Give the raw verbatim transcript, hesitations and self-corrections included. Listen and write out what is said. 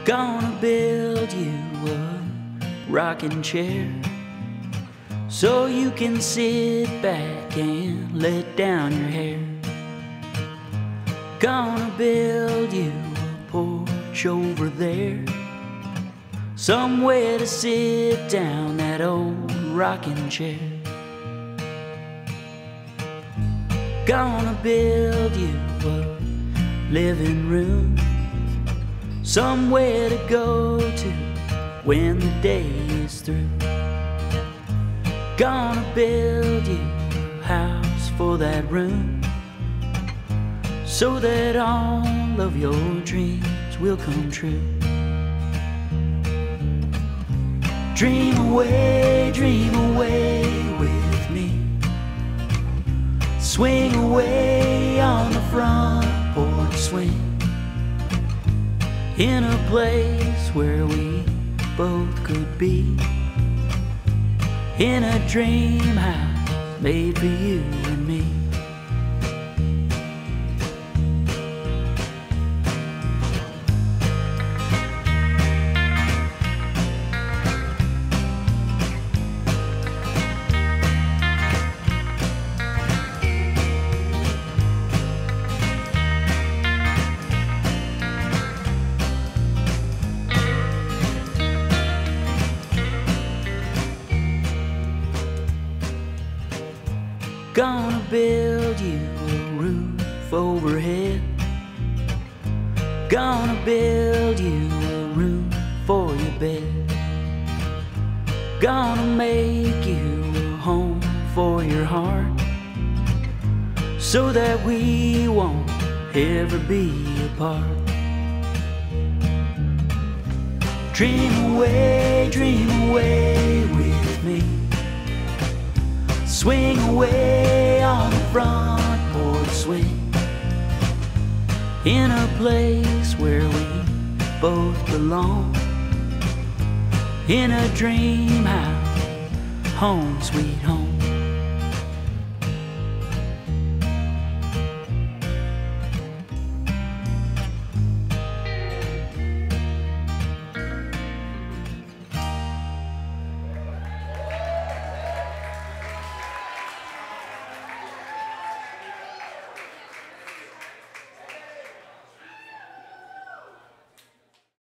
Gonna build you a rocking chair so you can sit back and let down your hair. Gonna build you a porch over there, somewhere to sit down, that old rocking chair. Gonna build you a living room, somewhere to go to when the day is through. Gonna build you a house for that room, so that all of your dreams will come true. Dream away, dream away with me. Swing away on the front porch swing, in a place where we both could be, in a dream house made for you and me. Gonna build you a roof overhead, gonna build you a room for your bed, gonna make you a home for your heart, so that we won't ever be apart. Dream away, dream away with me. Swing away on the front porch swing, in a place where we both belong, in a dream house, home sweet home.